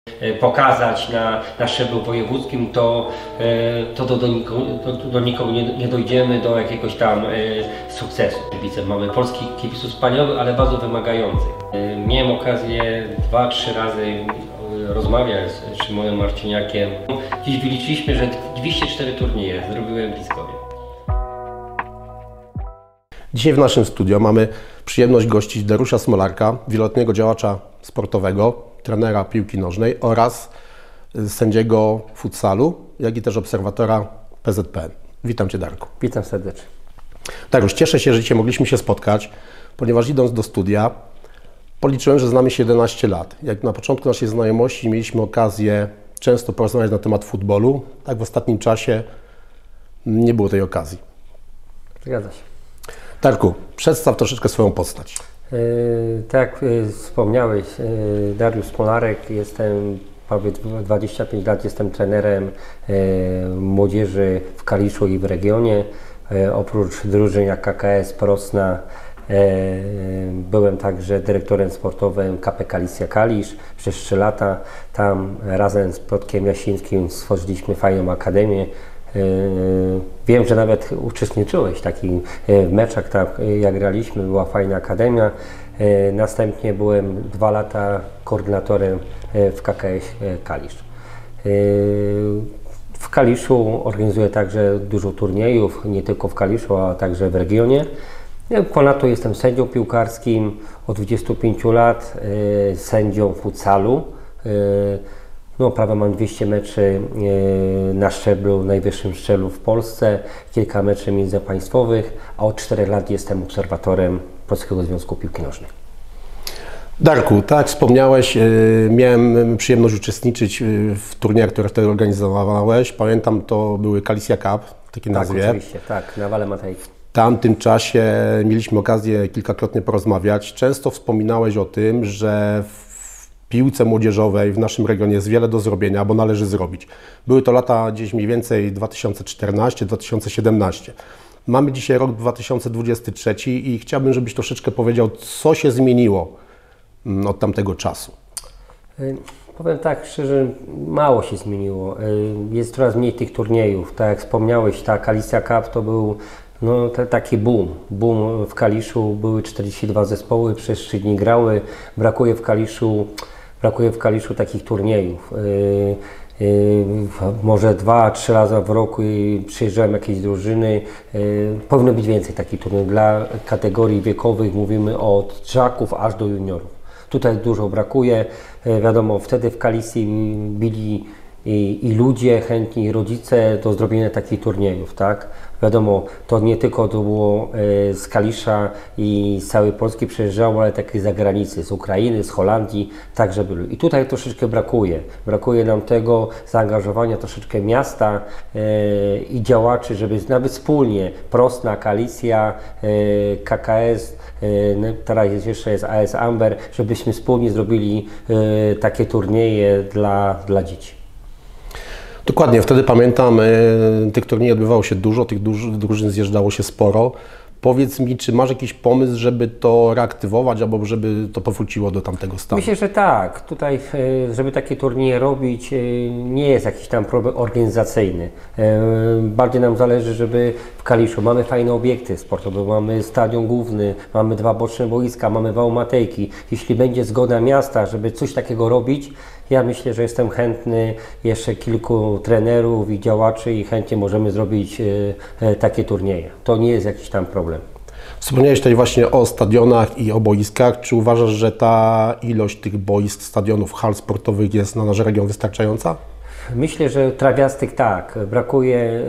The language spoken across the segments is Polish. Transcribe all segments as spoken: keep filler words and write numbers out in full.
pokazać na, na szczeblu wojewódzkim, to, to do, do, nikogo, do, do nikogo nie, nie dojdziemy, do jakiegoś tam sukcesu. Kibicem mamy polskich kibiców wspaniałych, ale bardzo wymagających. Miałem okazję dwa, trzy razy rozmawiać z Szymonem Marciniakiem. Dziś wyliczyliśmy, że dwieście cztery turnieje zrobiłem w Bliskowie. Dzisiaj w naszym studio mamy przyjemność gościć Dariusza Smolarka, wieloletniego działacza sportowego, trenera piłki nożnej oraz sędziego futsalu, jak i też obserwatora P Z P N. Witam Cię, Darku. Witam serdecznie. Dariusz, cieszę się, że dzisiaj mogliśmy się spotkać, ponieważ idąc do studia policzyłem, że znamy się jedenaście lat. Jak na początku naszej znajomości mieliśmy okazję często porozmawiać na temat futbolu, tak w ostatnim czasie nie było tej okazji. Zgadza się. Darku, przedstaw troszeczkę swoją postać. Yy, tak jak yy, wspomniałeś, yy, Dariusz Smolarek, jestem prawie dwadzieścia pięć lat, jestem trenerem yy, młodzieży w Kaliszu i w regionie. Yy, oprócz drużyn jak K K S, Prosna, yy, byłem także dyrektorem sportowym K P Kalisja Kalisz przez trzy lata. Tam razem z Piotrkiem Jasińskim stworzyliśmy fajną akademię. Wiem, że nawet uczestniczyłeś w takich meczach, tak, jak graliśmy, była fajna akademia. Następnie byłem dwa lata koordynatorem w K K S Kalisz. W Kaliszu organizuję także dużo turniejów, nie tylko w Kaliszu, a także w regionie. Ponadto jestem sędzią piłkarskim od dwudziestu pięciu lat, sędzią futsalu. No, prawie mam dwieście meczy na szczeblu, najwyższym szczeblu w Polsce, kilka meczy międzypaństwowych, a od czterech lat jestem obserwatorem Polskiego Związku Piłki Nożnej. Darku, tak jak wspomniałeś, miałem przyjemność uczestniczyć w turniejach, które wtedy organizowałeś. Pamiętam, to były Kalisja Cup, w takiej tak, nazwie. Oczywiście, tak, na Wale Matejki. W tamtym czasie mieliśmy okazję kilkakrotnie porozmawiać. Często wspominałeś o tym, że w piłce młodzieżowej w naszym regionie jest wiele do zrobienia, bo należy zrobić. Były to lata gdzieś mniej więcej dwa tysiące czternasty do dwa tysiące siedemnastego. Mamy dzisiaj rok dwa tysiące dwudziesty trzeci i chciałbym, żebyś troszeczkę powiedział, co się zmieniło od tamtego czasu. Powiem tak szczerze, mało się zmieniło. Jest coraz mniej tych turniejów. Tak jak wspomniałeś, ta Kalisja Cup to był no, to taki boom. Boom w Kaliszu, były czterdzieści dwa zespoły, przez trzy dni grały. Brakuje w Kaliszu, brakuje w Kaliszu takich turniejów. Yy, yy, może dwa, trzy razy w roku przyjeżdżają jakieś drużyny. Yy, powinno być więcej takich turniejów. Dla kategorii wiekowych mówimy od drzaków aż do juniorów. Tutaj dużo brakuje. Yy, wiadomo, wtedy w Kalisji byli I, i ludzie chętni, i rodzice do zrobienia takich turniejów, tak? Wiadomo, to nie tylko to było e, z Kalisza i z całej Polski przyjeżdżało, ale takie z zagranicy, z Ukrainy, z Holandii, tak żeby... I tutaj troszeczkę brakuje. Brakuje nam tego zaangażowania troszeczkę miasta e, i działaczy, żeby nawet wspólnie, Prosna, Kalisja, e, K K S, e, teraz jeszcze jest A S Amber, żebyśmy wspólnie zrobili e, takie turnieje dla, dla dzieci. Dokładnie, wtedy pamiętam, tych turniejów odbywało się dużo, tych drużyn zjeżdżało się sporo. Powiedz mi, czy masz jakiś pomysł, żeby to reaktywować, albo żeby to powróciło do tamtego stanu? Myślę, że tak. Tutaj, żeby takie turnieje robić, nie jest jakiś tam problem organizacyjny. Bardziej nam zależy, żeby w Kaliszu mamy fajne obiekty sportowe, mamy stadion główny, mamy dwa boczne boiska, mamy wał Matejki. Jeśli będzie zgoda miasta, żeby coś takiego robić, ja myślę, że jestem chętny, jeszcze kilku trenerów i działaczy i chętnie możemy zrobić takie turnieje. To nie jest jakiś tam problem. Wspomniałeś tutaj właśnie o stadionach i o boiskach. Czy uważasz, że ta ilość tych boisk, stadionów, hal sportowych jest na nasz region wystarczająca? Myślę, że trawiastych tak. Brakuje,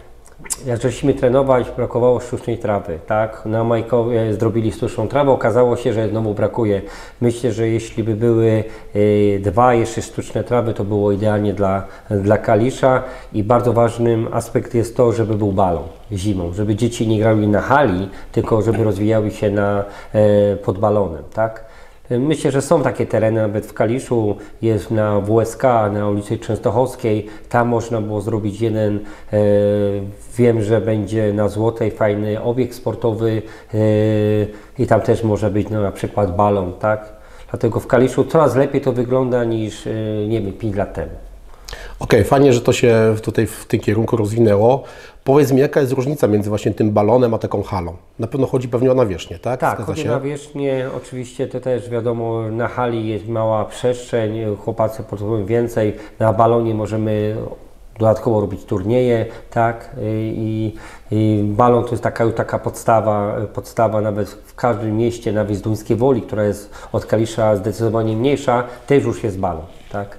jak żeśmy trenować, brakowało sztucznej trawy, tak? Na Majkowie zrobili sztuczną trawę, okazało się, że znowu brakuje. Myślę, że jeśli by były y, dwa jeszcze sztuczne trawy, to było idealnie dla, dla Kalisza i bardzo ważnym aspektem jest to, żeby był balon zimą, żeby dzieci nie grały na hali, tylko żeby rozwijały się na, y, pod balonem, tak? Myślę, że są takie tereny, nawet w Kaliszu, jest na W S K, na ulicy Częstochowskiej, tam można było zrobić jeden, e, wiem, że będzie na Złotej fajny obiekt sportowy e, i tam też może być no, na przykład balon, tak? Dlatego w Kaliszu coraz lepiej to wygląda niż, nie wiem, pięć lat temu. Okej, okay, fajnie, że to się tutaj w tym kierunku rozwinęło. Powiedz mi, jaka jest różnica między właśnie tym balonem a taką halą? Na pewno chodzi pewnie o nawierzchnię, tak? Tak, Zgadza chodzi się? o nawierzchnię. Oczywiście to też wiadomo, na hali jest mała przestrzeń, chłopacy potrzebują więcej. Na balonie możemy dodatkowo robić turnieje, tak? I, i balon to jest taka, taka podstawa, podstawa nawet w każdym mieście, nawet z Duńskiej Woli, która jest od Kalisza zdecydowanie mniejsza, też już jest balon, tak?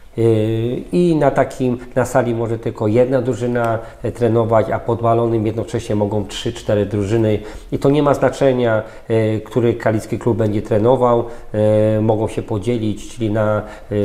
I na takim, na sali może tylko jedna drużyna trenować, a pod balonem jednocześnie mogą trzy cztery drużyny i to nie ma znaczenia, który kaliski klub będzie trenował, mogą się podzielić, czyli na,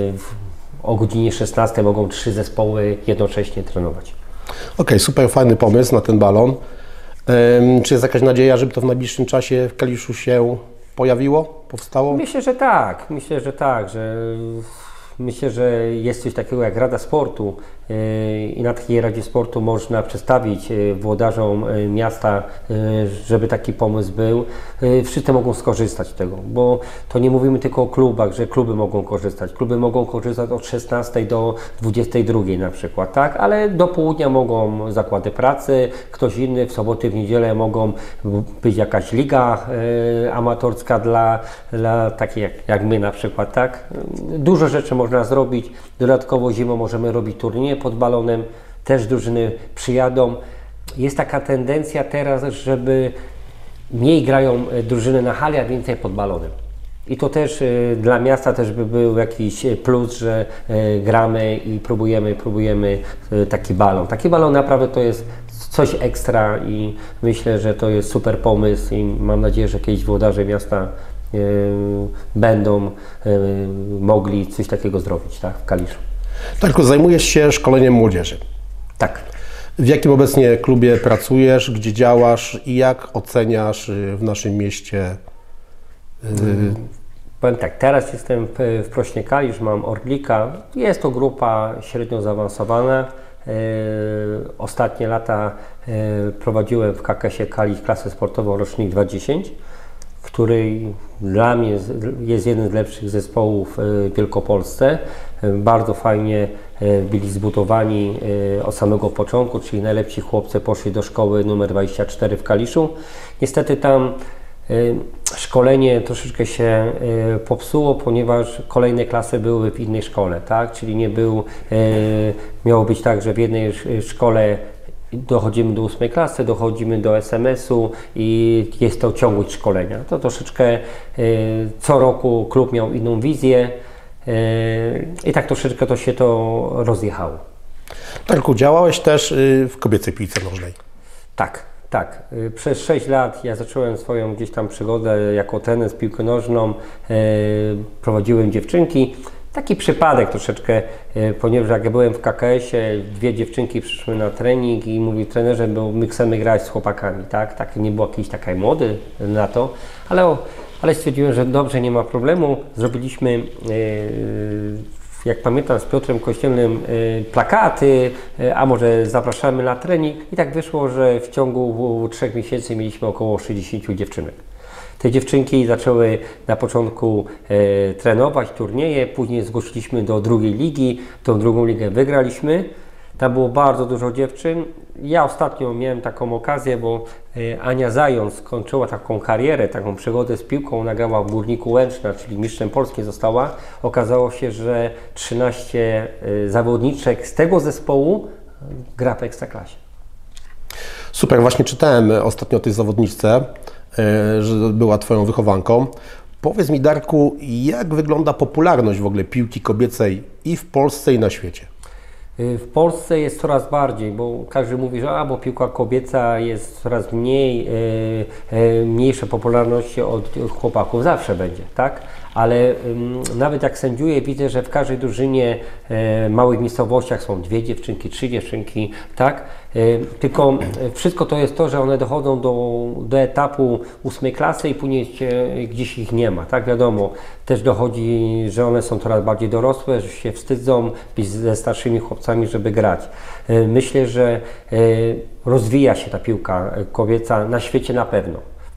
o godzinie szesnastej mogą trzy zespoły jednocześnie trenować. Okej, okay, super fajny pomysł na ten balon. Czy jest jakaś nadzieja, żeby to w najbliższym czasie w Kaliszu się pojawiło, powstało? Myślę, że tak, myślę, że tak, że Myślę, że jest coś takiego jak Rada Sportu i na takiej Radzie Sportu można przedstawić włodarzom miasta, żeby taki pomysł był. Wszyscy mogą skorzystać z tego, bo to nie mówimy tylko o klubach, że kluby mogą korzystać. Kluby mogą korzystać od szesnastej do dwudziestej drugiej na przykład, tak? Ale do południa mogą zakłady pracy, ktoś inny w soboty, w niedzielę mogą być jakaś liga amatorska dla, dla takich jak, jak my na przykład, tak? Dużo rzeczy można zrobić. Dodatkowo zimą możemy robić turnieje pod balonem, też drużyny przyjadą. Jest taka tendencja teraz, żeby mniej grają drużyny na hali, a więcej pod balonem. I to też y, dla miasta też by był jakiś plus, że y, gramy i próbujemy, próbujemy y, taki balon. Taki balon naprawdę to jest coś ekstra i myślę, że to jest super pomysł i mam nadzieję, że kiedyś włodarze miasta y, będą y, mogli coś takiego zrobić, tak, w Kaliszu. Darku, zajmujesz się szkoleniem młodzieży. Tak. W jakim obecnie klubie pracujesz, gdzie działasz i jak oceniasz w naszym mieście? Hmm. Powiem tak, teraz jestem w, w Prośnie Kalisz, mam Orlika. Jest to grupa średnio zaawansowana. Yy, ostatnie lata yy, prowadziłem w K K S-ie Kalisz klasę sportową rocznik dwa tysiące dziesięć, który dla mnie jest, jest jeden z lepszych zespołów w Wielkopolsce. Bardzo fajnie byli zbudowani od samego początku, czyli najlepsi chłopcy poszli do szkoły numer dwadzieścia cztery w Kaliszu. Niestety tam szkolenie troszeczkę się popsuło, ponieważ kolejne klasy były w innej szkole, tak? Czyli nie był, miało być tak, że w jednej szkole dochodzimy do ósmej klasy, dochodzimy do S M S-u i jest to ciągłość szkolenia. To troszeczkę co roku klub miał inną wizję i tak troszeczkę to się to rozjechało. Darku, działałeś też w kobiecej piłce nożnej. Tak, tak. Przez sześć lat ja zacząłem swoją gdzieś tam przygodę jako trener z piłką nożną. Prowadziłem dziewczynki. Taki przypadek troszeczkę, ponieważ jak ja byłem w K K S-ie, dwie dziewczynki przyszły na trening i mówił trenerze, bo my chcemy grać z chłopakami, tak? Tak, nie było jakiejś takiej mody na to, ale, ale stwierdziłem, że dobrze, nie ma problemu. Zrobiliśmy, jak pamiętam, z Piotrem Kościelnym plakaty, a może zapraszamy na trening i tak wyszło, że w ciągu trzech miesięcy mieliśmy około sześćdziesiąt dziewczynek. Te dziewczynki zaczęły na początku e, trenować turnieje, później zgłosiliśmy do drugiej ligi, tą drugą ligę wygraliśmy. Tam było bardzo dużo dziewczyn. Ja ostatnio miałem taką okazję, bo e, Ania Zając skończyła taką karierę, taką przygodę z piłką, nagrała w Górniku Łęczna, czyli mistrzem Polski została. Okazało się, że trzynaście e, zawodniczek z tego zespołu gra w Ekstraklasie. Super, właśnie czytałem ostatnio o tej zawodniczce, że była Twoją wychowanką. Powiedz mi, Darku, jak wygląda popularność w ogóle piłki kobiecej i w Polsce, i na świecie? W Polsce jest coraz bardziej, bo każdy mówi, że a, bo piłka kobieca jest coraz mniej, e, e, mniejsze popularności od chłopaków, zawsze będzie, tak? Ale e, nawet jak sędziuję, widzę, że w każdej drużynie e, małych miejscowościach są dwie dziewczynki, trzy dziewczynki, tak? E, tylko wszystko to jest to, że one dochodzą do, do etapu ósmej klasy i później gdzieś ich nie ma, tak? Wiadomo, też dochodzi, że one są coraz bardziej dorosłe, że się wstydzą być ze starszymi chłopcami, żeby grać. Myślę, że rozwija się ta piłka kobieca na świecie na pewno. W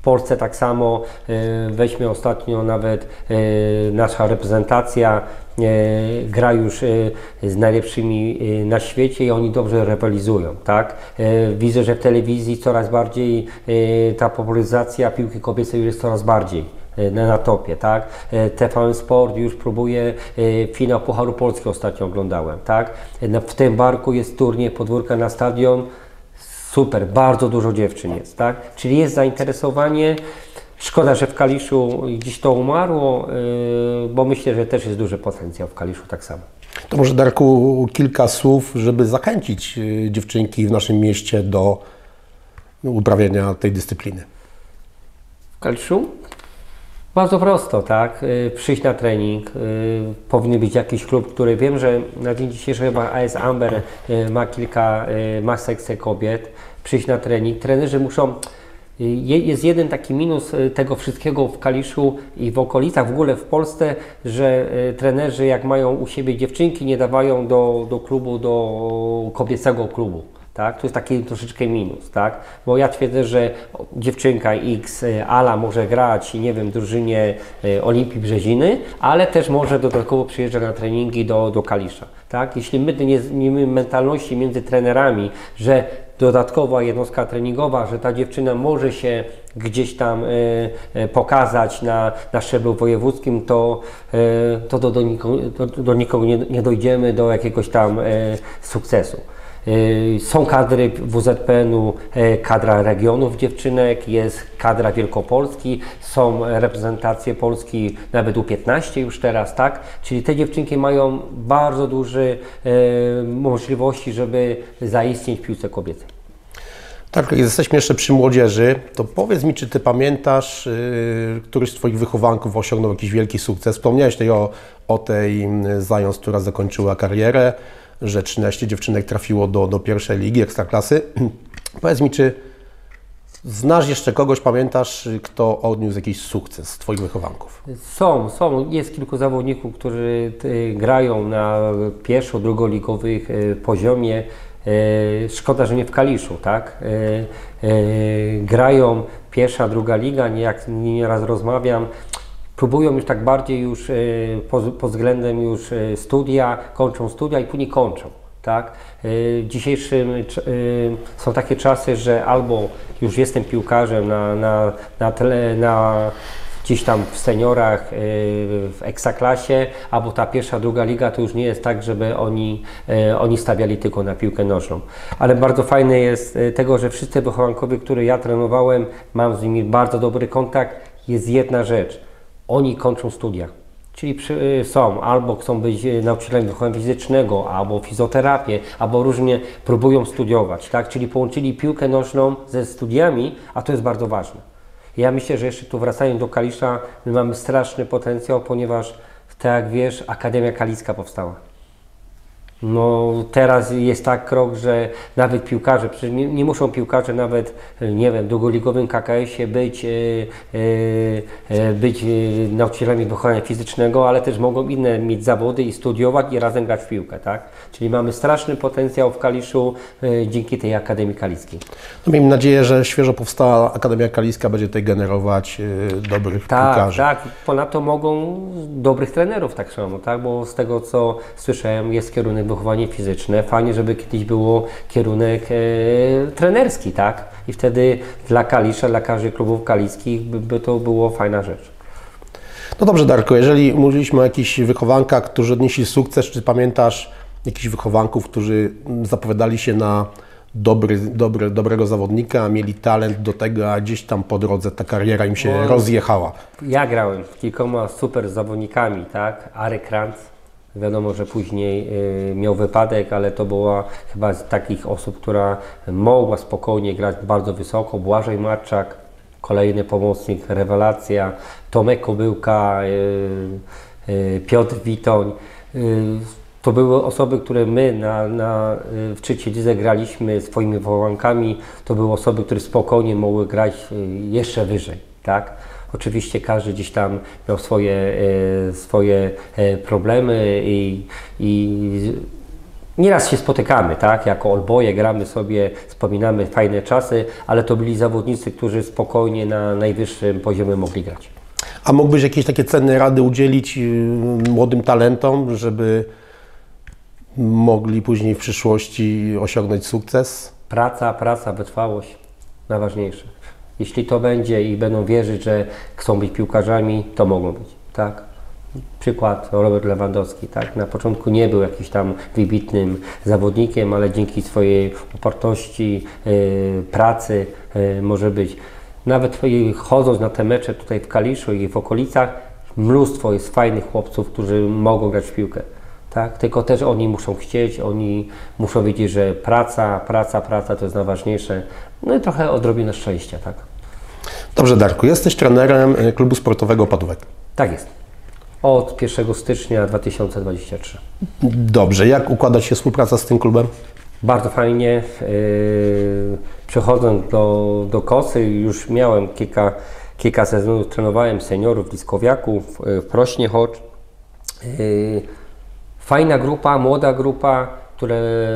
Polsce tak samo, weźmy ostatnio nawet nasza reprezentacja gra już z najlepszymi na świecie i oni dobrze rywalizują, tak? Widzę, że w telewizji coraz bardziej ta popularyzacja piłki kobiecej jest coraz bardziej na, na topie, tak? T V N Sport już próbuje, finał Pucharu Polski ostatnio oglądałem, tak? W tym barku jest turniej podwórka na stadion, super, bardzo dużo dziewczyn jest, tak? Czyli jest zainteresowanie. Szkoda, że w Kaliszu gdzieś to umarło, bo myślę, że też jest duży potencjał w Kaliszu tak samo. To może, Darku, kilka słów, żeby zachęcić dziewczynki w naszym mieście do uprawiania tej dyscypliny. W Kaliszu? Bardzo prosto, tak? Przyjść na trening, powinien być jakiś klub, który wiem, że na dzień dzisiejszy chyba A S Amber ma kilka, ma sekcję kobiet. Przyjść na trening, trenerzy muszą. Jest jeden taki minus tego wszystkiego w Kaliszu i w okolicach, w ogóle w Polsce, że trenerzy jak mają u siebie dziewczynki, nie dawają do, do klubu, do kobiecego klubu. Tak? To jest taki troszeczkę minus, tak? Bo ja twierdzę, że dziewczynka X, Ala może grać, nie wiem, w drużynie Olimpii Brzeziny, ale też może dodatkowo przyjeżdżać na treningi do, do Kalisza, tak? Jeśli my nie zmienimy mentalności między trenerami, że dodatkowa jednostka treningowa, że ta dziewczyna może się gdzieś tam y, y, pokazać na, na szczeblu wojewódzkim, to, y, to do, do, nikogo, do, do nikogo nie, nie dojdziemy, do jakiegoś tam y, sukcesu. Są kadry W Z P N-u, kadra regionów dziewczynek, jest kadra Wielkopolski, są reprezentacje Polski nawet U piętnaście już teraz, tak? Czyli te dziewczynki mają bardzo duże e, możliwości, żeby zaistnieć w piłce kobiecej. Tak, jesteśmy jeszcze przy młodzieży, to powiedz mi, czy Ty pamiętasz, yy, któryś z Twoich wychowanków osiągnął jakiś wielki sukces? Wspomniałeś tutaj o, o tej Zając, która zakończyła karierę, że trzynaście dziewczynek trafiło do, do pierwszej ligi Ekstraklasy. Powiedz mi, czy znasz jeszcze kogoś, pamiętasz, kto odniósł jakiś sukces z Twoich wychowanków? Są, są. Jest kilku zawodników, którzy grają na pierwszo-, drugoligowych poziomie. Szkoda, że nie w Kaliszu, tak? Grają pierwsza, druga liga, jak nieraz rozmawiam. Próbują już tak bardziej już pod, pod względem już studia, kończą studia i później kończą, tak? W dzisiejszym są takie czasy, że albo już jestem piłkarzem na, na, na, tele, na gdzieś tam w seniorach, w Ekstraklasie, albo ta pierwsza, druga liga to już nie jest tak, żeby oni, oni stawiali tylko na piłkę nożną. Ale bardzo fajne jest tego, że wszyscy wychowankowie, które ja trenowałem, mam z nimi bardzo dobry kontakt. Jest jedna rzecz. Oni kończą studia, czyli przy, są albo chcą być nauczycielem wychowania fizycznego, albo fizjoterapię, albo różnie próbują studiować, tak? Czyli połączyli piłkę nożną ze studiami, a to jest bardzo ważne. Ja myślę, że jeszcze tu wracając do Kalisza, my mamy straszny potencjał, ponieważ, tak jak wiesz, Akademia Kaliska powstała. No teraz jest tak krok, że nawet piłkarze, przecież nie, nie muszą piłkarze nawet, nie wiem, w drugoligowym K K S-ie być, e, e, być nauczycielami wychowania fizycznego, ale też mogą inne mieć zawody i studiować i razem grać w piłkę, tak? Czyli mamy straszny potencjał w Kaliszu e, dzięki tej Akademii Kaliskiej. No, miejmy nadzieję, że świeżo powstała Akademia Kaliska będzie tutaj generować e, dobrych tak, piłkarzy. Tak, ponadto mogą dobrych trenerów tak samo, tak? Bo z tego co słyszałem jest kierunek wychowanie fizyczne. Fajnie, żeby kiedyś było kierunek e, trenerski, tak? I wtedy dla Kalisza, dla każdych klubów kaliskich by, by to było fajna rzecz. No dobrze, Darku, jeżeli mówiliśmy o jakichś wychowankach, którzy odnieśli sukces, czy pamiętasz jakichś wychowanków, którzy zapowiadali się na dobry, dobry, dobrego zawodnika, mieli talent do tego, a gdzieś tam po drodze ta kariera im się no, rozjechała? Ja grałem z kilkoma super zawodnikami, tak? Arek Kranz. Wiadomo, że później y, miał wypadek, ale to była chyba z takich osób, która mogła spokojnie grać bardzo wysoko. Błażej Marczak, kolejny pomocnik, rewelacja. Tomek Kobyłka, y, y, Piotr Witoń. Y, to były osoby, które my na, na, w trzeciej lidze graliśmy swoimi wychowankami. To były osoby, które spokojnie mogły grać y, jeszcze wyżej, tak? Oczywiście każdy gdzieś tam miał swoje, e, swoje e, problemy i, i Nieraz się spotykamy, tak? Jako olboje gramy sobie, wspominamy fajne czasy, ale to byli zawodnicy, którzy spokojnie na najwyższym poziomie mogli grać. A mógłbyś jakieś takie cenne rady udzielić młodym talentom, żeby mogli później w przyszłości osiągnąć sukces? Praca, praca, wytrwałość, najważniejsze. Jeśli to będzie i będą wierzyć, że chcą być piłkarzami, to mogą być, tak? Przykład Robert Lewandowski, tak? Na początku nie był jakimś tam wybitnym zawodnikiem, ale dzięki swojej upartości, yy, pracy yy, może być. Nawet chodząc na te mecze tutaj w Kaliszu i w okolicach, mnóstwo jest fajnych chłopców, którzy mogą grać w piłkę. Tak? Tylko też oni muszą chcieć, oni muszą wiedzieć, że praca, praca, praca to jest najważniejsze. No i trochę odrobinę szczęścia, tak? Dobrze, Darku, jesteś trenerem klubu sportowego Opadówek. Tak jest. Od pierwszego stycznia dwa tysiące dwudziestego trzeciego. Dobrze, jak układa się współpraca z tym klubem? Bardzo fajnie. Yy, przechodząc do, do Kosy, już miałem kilka, kilka sezonów, trenowałem seniorów, bliskowiaków w Prośnie Chocz. Yy, fajna grupa, młoda grupa, która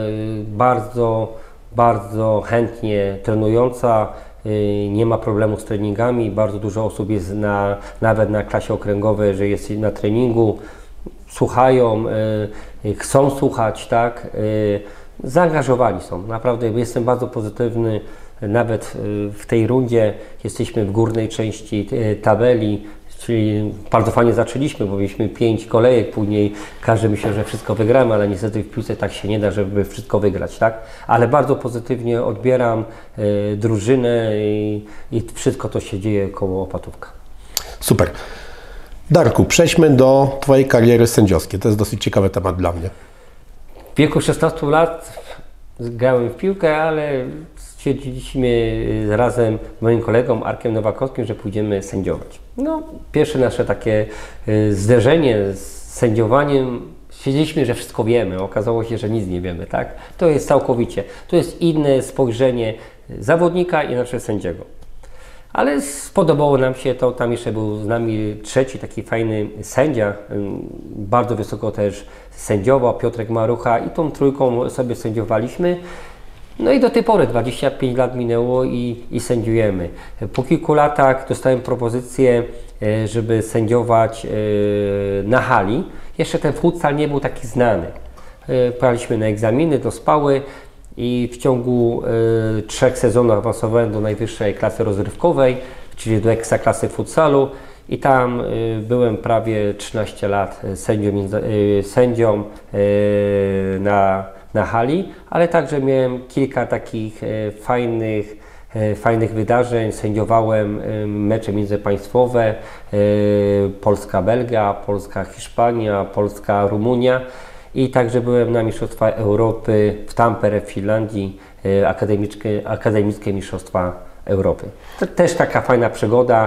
bardzo, bardzo chętnie trenująca. Yy, nie ma problemu z treningami. Bardzo dużo osób jest na, nawet na klasie okręgowej, że jest na treningu. Słuchają, yy, chcą słuchać, tak? Yy, Zaangażowani są. Naprawdę jestem bardzo pozytywny. Nawet w tej rundzie jesteśmy w górnej części tabeli, czyli bardzo fajnie zaczęliśmy, bo mieliśmy pięć kolejek, później każdy myślał, że wszystko wygramy, ale niestety w piłce tak się nie da, żeby wszystko wygrać, tak? Ale bardzo pozytywnie odbieram y, drużynę i, i wszystko to się dzieje koło Opatówka. Super. Darku, przejdźmy do Twojej kariery sędziowskiej. To jest dosyć ciekawy temat dla mnie. W wieku szesnastu lat grałem w piłkę, ale stwierdziliśmy razem z moim kolegą Arkiem Nowakowskim, że pójdziemy sędziować. No, pierwsze nasze takie zderzenie z sędziowaniem, stwierdziliśmy, że wszystko wiemy, okazało się, że nic nie wiemy, tak? To jest całkowicie, to jest inne spojrzenie zawodnika i naszego sędziego. Ale spodobało nam się to, tam jeszcze był z nami trzeci taki fajny sędzia, bardzo wysoko też sędziował, Piotrek Marucha, i tą trójką sobie sędziowaliśmy. No i do tej pory dwadzieścia pięć lat minęło i, i sędziujemy. Po kilku latach dostałem propozycję, żeby sędziować na hali. Jeszcze ten futsal nie był taki znany. Pojechaliśmy na egzaminy do Spały i w ciągu y, trzech sezonów awansowałem do najwyższej klasy rozrywkowej, czyli do ekstraklasy futsalu, i tam y, byłem prawie trzynaście lat sędzią, y, sędzią y, na, na hali, ale także miałem kilka takich y, fajnych, y, fajnych wydarzeń. Sędziowałem y, mecze międzypaństwowe, y, Polska-Belgia, Polska-Hiszpania, Polska-Rumunia. I także byłem na Mistrzostwach Europy w Tampere w Finlandii, akademickie, akademickie Mistrzostwa Europy. To też taka fajna przygoda.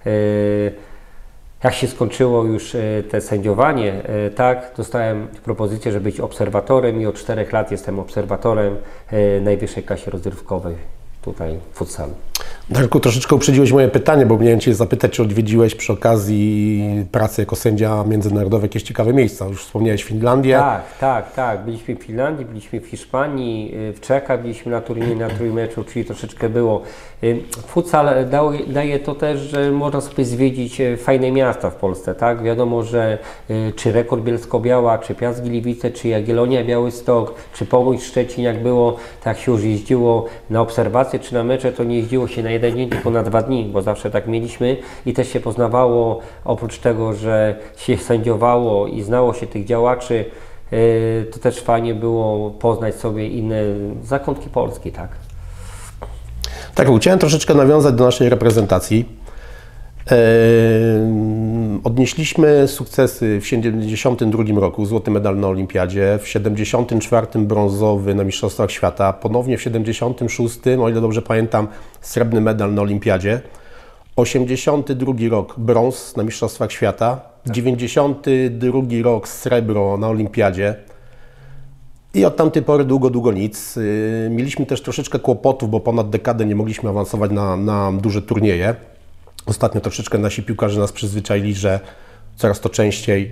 Jak się skończyło już te sędziowanie, tak, dostałem propozycję, żeby być obserwatorem, i od czterech lat jestem obserwatorem najwyższej klasie rozrywkowej tutaj w futsalu. Darku, troszeczkę uprzedziłeś moje pytanie, bo miałem Cię zapytać, czy odwiedziłeś przy okazji pracy jako sędzia międzynarodowy jakieś ciekawe miejsca. Już wspomniałeś Finlandię. Tak, tak, tak. Byliśmy w Finlandii, byliśmy w Hiszpanii, w Czechach, byliśmy na turnieju, na trójmeczu, czyli troszeczkę było. Futsal daje to też, że można sobie zwiedzić fajne miasta w Polsce, tak? Wiadomo, że czy Rekord Bielsko-Biała, czy Piast Gliwice, czy Jagiellonia Białystok, czy Pogoń Szczecin, jak było, tak się już jeździło na obserwacje czy na mecze, to nie jeździło się na jeden dzień, tylko na dwa dni, bo zawsze tak mieliśmy, i też się poznawało, oprócz tego, że się sędziowało i znało się tych działaczy, to też fajnie było poznać sobie inne zakątki Polski, tak? Tak, chciałem troszeczkę nawiązać do naszej reprezentacji. Eee, odnieśliśmy sukcesy w siedemdziesiątym drugim roku, złoty medal na olimpiadzie, w siedemdziesiątym czwartym brązowy na Mistrzostwach Świata, ponownie w siedemdziesiątym szóstym, o ile dobrze pamiętam, srebrny medal na olimpiadzie, osiemdziesiąty drugi rok brąz na Mistrzostwach Świata, dziewięćdziesiąty drugi rok srebro na olimpiadzie. I od tamtej pory długo, długo nic. Mieliśmy też troszeczkę kłopotów, bo ponad dekadę nie mogliśmy awansować na, na duże turnieje. Ostatnio troszeczkę nasi piłkarze nas przyzwyczaili, że coraz to częściej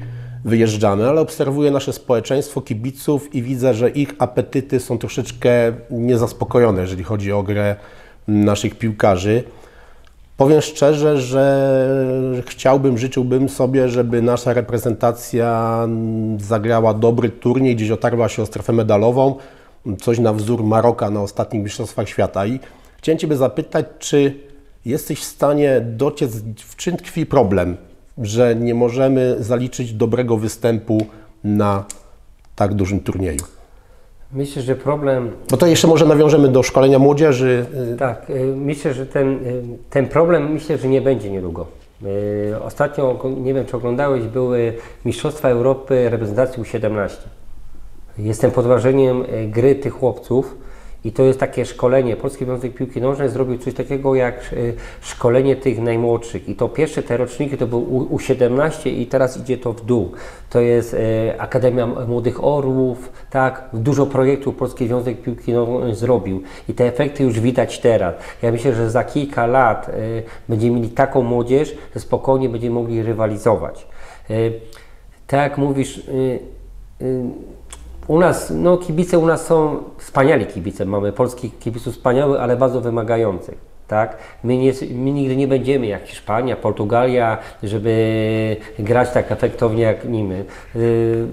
wyjeżdżamy, ale obserwuję nasze społeczeństwo, kibiców i widzę, że ich apetyty są troszeczkę niezaspokojone, jeżeli chodzi o grę naszych piłkarzy. Powiem szczerze, że chciałbym, życzyłbym sobie, żeby nasza reprezentacja zagrała dobry turniej, gdzieś otarła się o strefę medalową, coś na wzór Maroka na ostatnich Mistrzostwach Świata. I chciałem Ciebie zapytać, czy jesteś w stanie dociec, w czym tkwi problem, że nie możemy zaliczyć dobrego występu na tak dużym turnieju? Myślę, że problem... Bo to jeszcze może nawiążemy do szkolenia młodzieży. Tak, myślę, że ten, ten problem myślę, że nie będzie niedługo. Ostatnio, nie wiem czy oglądałeś, były Mistrzostwa Europy reprezentacji U siedemnaście. Jestem pod wrażeniem gry tych chłopców i to jest takie szkolenie. Polski Związek Piłki Nożnej zrobił coś takiego jak szkolenie tych najmłodszych. I to pierwsze te roczniki to był U siedemnaście i teraz idzie to w dół. To jest e, Akademia Młodych Orłów, tak? Dużo projektów Polski Związek Piłki Nożnej zrobił i te efekty już widać teraz. Ja myślę, że za kilka lat e, będziemy mieli taką młodzież, że spokojnie będziemy mogli rywalizować. E, tak jak mówisz, e, e, u nas, no kibice u nas są wspaniali kibice, mamy polskich kibiców wspaniałych, ale bardzo wymagających, tak? My, nie, my nigdy nie będziemy jak Hiszpania, Portugalia, żeby grać tak efektownie jak nimi. Yy,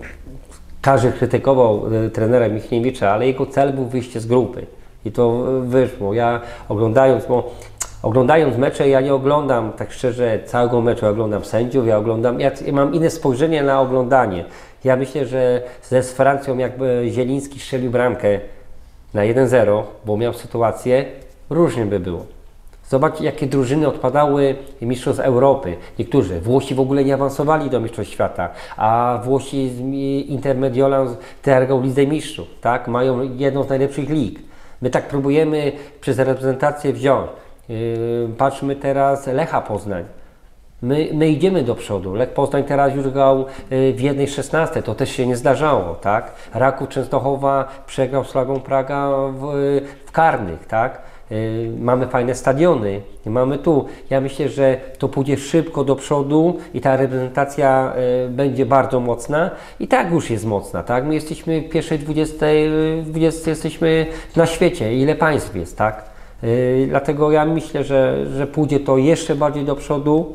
każdy krytykował yy, trenera Michniewicza, ale jego cel był wyjście z grupy i to wyszło. Ja oglądając, bo Oglądając mecze, ja nie oglądam tak szczerze całego meczu, ja oglądam sędziów, ja oglądam, ja, ja mam inne spojrzenie na oglądanie. Ja myślę, że ze z Francją jakby Zieliński strzelił bramkę na jeden zero, bo miał sytuację, różnie by było. Zobacz, jakie drużyny odpadały mistrzostw Europy. Niektórzy, Włosi w ogóle nie awansowali do mistrzostw świata, a Włosi z Intermediolan zagrał Lidze Mistrzów, tak? Mają jedną z najlepszych lig. My tak próbujemy przez reprezentację wziąć. Patrzmy teraz Lecha Poznań. My, my idziemy do przodu. Lech Poznań teraz już grał w jednej szesnastej, to też się nie zdarzało, tak? Raków Częstochowa przegrał z Legą Praga w, w karnych, tak? Mamy fajne stadiony, mamy tu. Ja myślę, że to pójdzie szybko do przodu i ta reprezentacja będzie bardzo mocna i tak już jest mocna, tak? My jesteśmy w pierwszej dwudziestej, dwudziestej jesteśmy na świecie. Ile państw jest, tak? Yy, dlatego ja myślę, że, że pójdzie to jeszcze bardziej do przodu.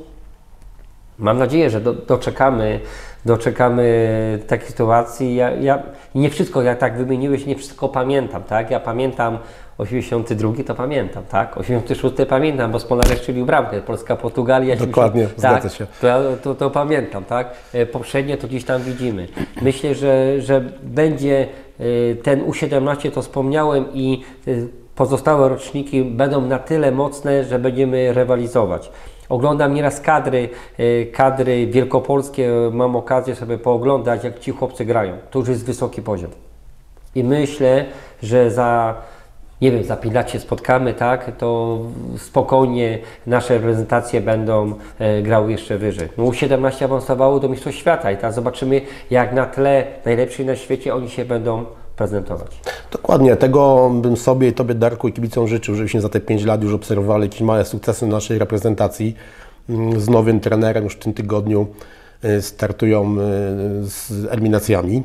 Mam nadzieję, że do, doczekamy, doczekamy takiej sytuacji. Ja, ja, nie wszystko, jak tak wymieniłeś, nie wszystko pamiętam, tak? Ja pamiętam osiemdziesiąty drugi, to pamiętam, tak? osiemdziesiąty szósty pamiętam, bo Smolarek strzelił bramkę, Polska-Portugalia. Dokładnie, tak, zgadza się. To, to, to pamiętam, tak? Poprzednie to gdzieś tam widzimy. Myślę, że, że będzie ten U siedemnaście, to wspomniałem i pozostałe roczniki będą na tyle mocne, że będziemy rywalizować. Oglądam nieraz kadry, kadry wielkopolskie, mam okazję sobie pooglądać, jak ci chłopcy grają. To już jest wysoki poziom. I myślę, że za, nie wiem, za pięć lat się spotkamy, tak, to spokojnie nasze reprezentacje będą e, grały jeszcze wyżej. No U siedemnaście awansowało do Mistrzostw Świata i teraz zobaczymy, jak na tle najlepszych na świecie oni się będą prezentować. Dokładnie, tego bym sobie i Tobie, Darku, i kibicom życzył, żebyśmy za te pięć lat już obserwowali jakieś małe sukcesy naszej reprezentacji. Z nowym trenerem już w tym tygodniu startują z eliminacjami.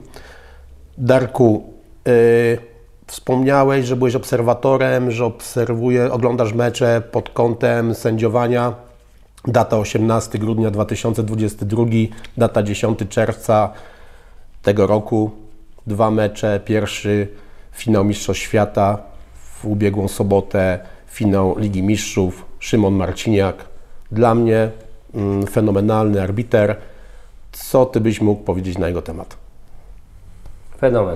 Darku, yy, wspomniałeś, że byłeś obserwatorem, że obserwuje, oglądasz mecze pod kątem sędziowania. Data osiemnastego grudnia dwa tysiące dwudziestego drugiego, data dziesiątego czerwca tego roku. Dwa mecze, pierwszy finał Mistrzostw Świata, w ubiegłą sobotę finał Ligi Mistrzów, Szymon Marciniak. Dla mnie mm, fenomenalny arbiter. Co Ty byś mógł powiedzieć na jego temat? Fenomen.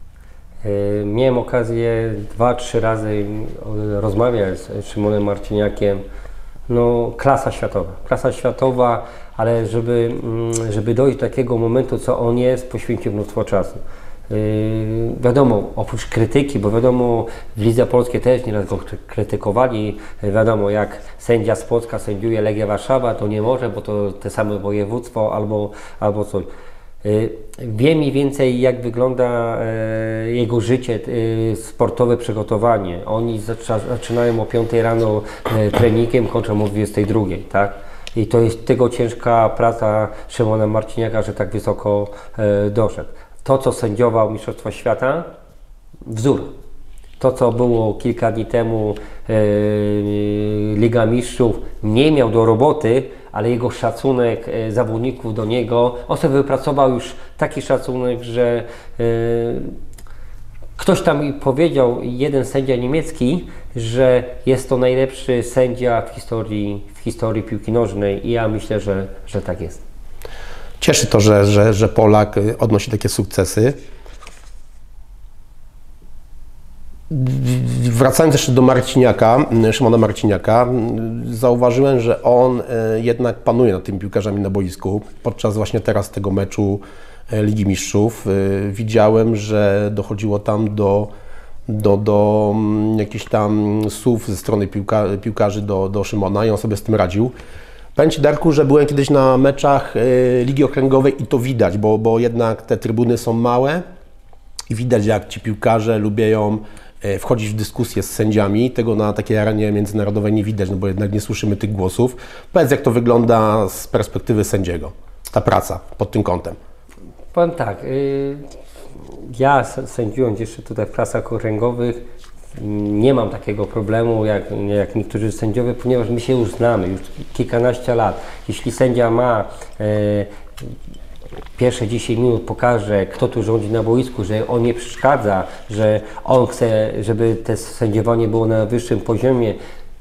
Yy, miałem okazję dwa, trzy razy rozmawiać z Szymonem Marciniakiem. No, klasa światowa, klasa światowa, ale żeby, żeby dojść do takiego momentu, co on jest, poświęcił mnóstwo czasu. Yy, wiadomo, oprócz krytyki, bo wiadomo, w Lidze Polskiej też nieraz go krytykowali, wiadomo, jak sędzia z Płocka sędziuje Legia Warszawa, to nie może, bo to te same województwo albo, albo coś. Yy, wie mniej więcej, jak wygląda yy, jego życie, yy, sportowe przygotowanie. Oni zaczynają o piątej rano yy, treningiem, kończą o dwudziestej drugiej, tak? I to jest tego ciężka praca Szymona Marciniaka, że tak wysoko e, doszedł. To, co sędziował Mistrzostwa Świata, wzór. To, co było kilka dni temu, e, Liga Mistrzów, nie miał do roboty, ale jego szacunek e, zawodników do niego, on sobie wypracował już taki szacunek, że e, ktoś tam mi powiedział, jeden sędzia niemiecki, że jest to najlepszy sędzia w historii, w historii piłki nożnej i ja myślę, że, że tak jest. Cieszy to, że, że, że Polak odnosi takie sukcesy. Wracając jeszcze do Marciniaka, Szymona Marciniaka, zauważyłem, że on jednak panuje nad tymi piłkarzami na boisku. Podczas właśnie teraz tego meczu Ligi Mistrzów widziałem, że dochodziło tam do, do, do jakichś tam słów ze strony piłka, piłkarzy do, do Szymona i on sobie z tym radził. Powiem Ci, Darku, że byłem kiedyś na meczach Ligi Okręgowej i to widać, bo, bo jednak te trybuny są małe i widać, jak ci piłkarze lubią wchodzić w dyskusję z sędziami. Tego na takiej arenie międzynarodowej nie widać, no bo jednak nie słyszymy tych głosów. Powiedz, jak to wygląda z perspektywy sędziego, ta praca pod tym kątem. Powiem tak, y, ja sędziując jeszcze tutaj w klasach okręgowych nie mam takiego problemu jak, jak niektórzy sędziowie, ponieważ my się już znamy, już kilkanaście lat. Jeśli sędzia ma y, pierwsze dziesięć minut pokaże, kto tu rządzi na boisku, że on nie przeszkadza, że on chce, żeby to sędziowanie było na wyższym poziomie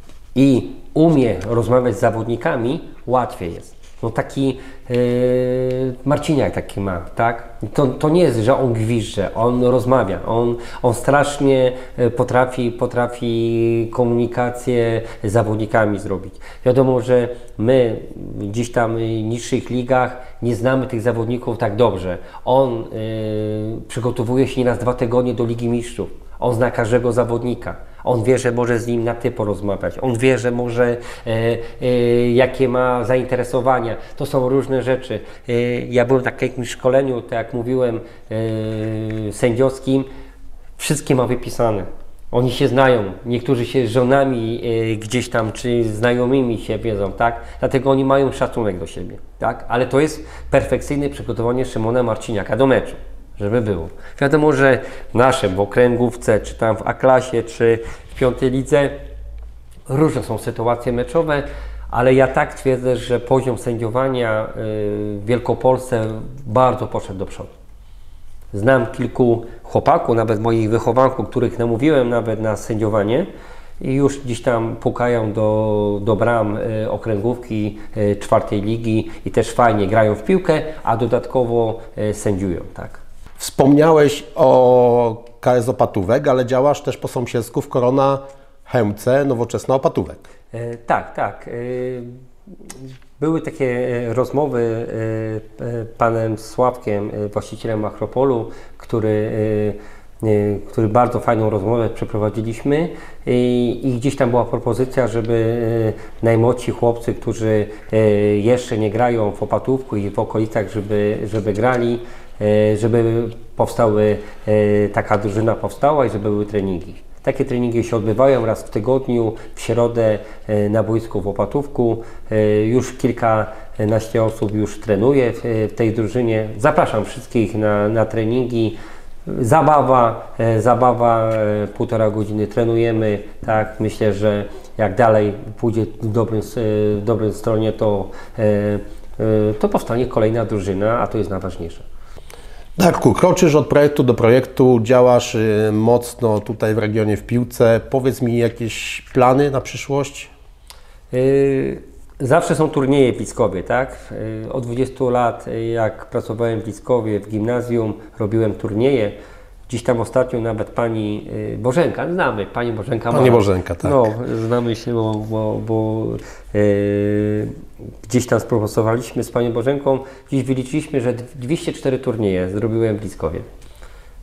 i umie rozmawiać z zawodnikami, łatwiej jest. No taki yy, Marciniak taki ma, tak? To, to nie jest, że on gwizdże, on rozmawia, on, on strasznie potrafi, potrafi komunikację z zawodnikami zrobić. Wiadomo, że my gdzieś tam w niższych ligach nie znamy tych zawodników tak dobrze. On yy, przygotowuje się nieraz dwa tygodnie do Ligi Mistrzów. On zna każdego zawodnika. On wie, że może z nim na ty porozmawiać. On wie, że może e, e, jakie ma zainteresowania. To są różne rzeczy. E, ja byłem na takim szkoleniu, tak jak mówiłem, e, sędziowskim. Wszystkie ma wypisane. Oni się znają. Niektórzy się z żonami e, gdzieś tam, czy znajomymi się wiedzą, tak? Dlatego oni mają szacunek do siebie, tak? Ale to jest perfekcyjne przygotowanie Szymona Marciniaka do meczu. Żeby było. Wiadomo, że nasze w okręgówce, czy tam w A-klasie, czy w piątej lidze różne są sytuacje meczowe, ale ja tak twierdzę, że poziom sędziowania w Wielkopolsce bardzo poszedł do przodu. Znam kilku chłopaków, nawet moich wychowanków, których namówiłem nawet na sędziowanie i już gdzieś tam pukają do, do bram okręgówki czwartej ligi i też fajnie grają w piłkę, a dodatkowo sędziują, tak. Wspomniałeś o K S Opatówek, ale działasz też po sąsiedzku w Korona Chełmce, Nowoczesna Opatówek. E, tak, tak. E, były takie rozmowy e, e, panem Sławkiem, e, właścicielem Akropolu, który, e, e, który bardzo fajną rozmowę przeprowadziliśmy i, i gdzieś tam była propozycja, żeby e, najmłodsi chłopcy, którzy e, jeszcze nie grają w Opatówku i w okolicach, żeby, żeby grali, żeby powstały, taka drużyna powstała i żeby były treningi. Takie treningi się odbywają raz w tygodniu, w środę na boisku w Opatówku. Już kilkanaście osób już trenuje w tej drużynie. Zapraszam wszystkich na, na treningi. Zabawa, zabawa, półtora godziny trenujemy. Tak, myślę, że jak dalej pójdzie w dobrym, w dobrym stronie, to, to powstanie kolejna drużyna, a to jest najważniejsze. Darku, kroczysz od projektu do projektu, działasz mocno tutaj w regionie w piłce. Powiedz mi jakieś plany na przyszłość? Yy, zawsze są turnieje w Blickowie, tak? Yy, od dwudziestu lat, jak pracowałem w Blickowie, w gimnazjum, robiłem turnieje. Dziś tam ostatnio nawet pani Bożenka, znamy, pani Bożenka. Pani Bożenka, tak. No, znamy się, bo, bo, bo yy, gdzieś tam współpracowaliśmy z panią Bożenką. Dziś wyliczyliśmy, że dwieście cztery turnieje zrobiłem w Blickowie.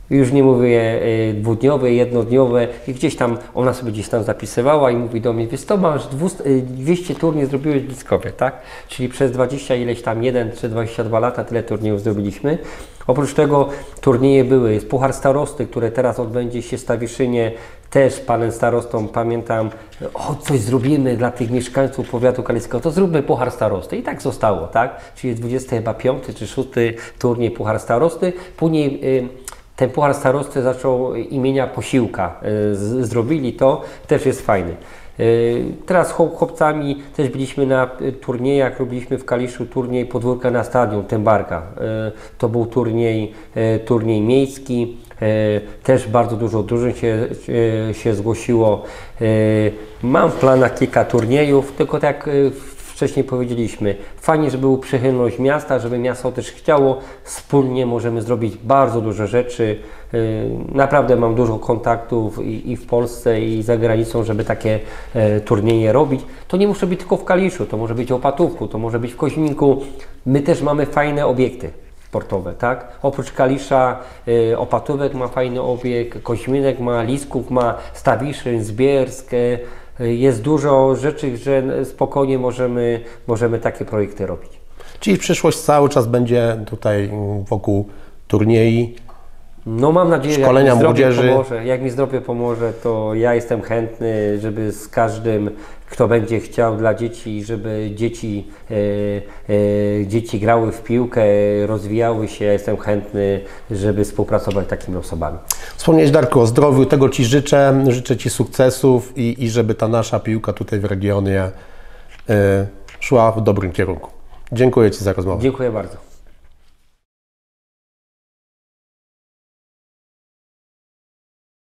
Już nie mówię y, dwudniowe, jednodniowe i gdzieś tam, ona sobie gdzieś tam zapisywała i mówi do mnie, wiesz to masz dwieście turniej zrobiłeś w Bliskowie, tak? Czyli przez dwadzieścia ileś tam jeden czy dwadzieścia dwa lata tyle turniejów zrobiliśmy. Oprócz tego turnieje były, jest Puchar Starosty, które teraz odbędzie się w Stawiszynie, też z panem starostą pamiętam, o coś zrobimy dla tych mieszkańców powiatu kaliskiego, to zróbmy Puchar Starosty i tak zostało, tak? Czyli jest dwudziesty chyba piąty czy szósty turniej Puchar Starosty, później y, ten Puchar Starosty zaczął imienia Posiłka, y, z, zrobili to, też jest fajny. Y, teraz chłopcami też byliśmy na turniejach, robiliśmy w Kaliszu turniej podwórka na stadion Tębarka. Y, to był turniej, y, turniej miejski, y, też bardzo dużo drużyn się, y, się zgłosiło. Y, mam w planach kilka turniejów, tylko tak jak y, wcześniej powiedzieliśmy, fajnie, żeby była przychylność miasta, żeby miasto też chciało, wspólnie możemy zrobić bardzo dużo rzeczy. Naprawdę mam dużo kontaktów i, i w Polsce, i za granicą, żeby takie e, turnieje robić. To nie musi być tylko w Kaliszu, to może być w Opatówku, to może być w Koźminku. My też mamy fajne obiekty sportowe, tak? Oprócz Kalisza e, Opatówek ma fajny obiekt, Koźminek ma, Lisków ma, Stawiszyn, Zbiersk. E, jest dużo rzeczy, że spokojnie możemy, możemy takie projekty robić. Czyli przyszłość cały czas będzie tutaj wokół turniej. No mam nadzieję, szkolenia jak mi młodzieży. Pomoże, jak mi zdrowie pomoże, to ja jestem chętny, żeby z każdym, kto będzie chciał dla dzieci, żeby dzieci, e, e, dzieci grały w piłkę, rozwijały się. Ja jestem chętny, żeby współpracować z takimi osobami. Wspomniałeś, Darku, o zdrowiu, tego Ci życzę. Życzę Ci sukcesów i, i żeby ta nasza piłka tutaj w regionie e, szła w dobrym kierunku. Dziękuję Ci za rozmowę. Dziękuję bardzo.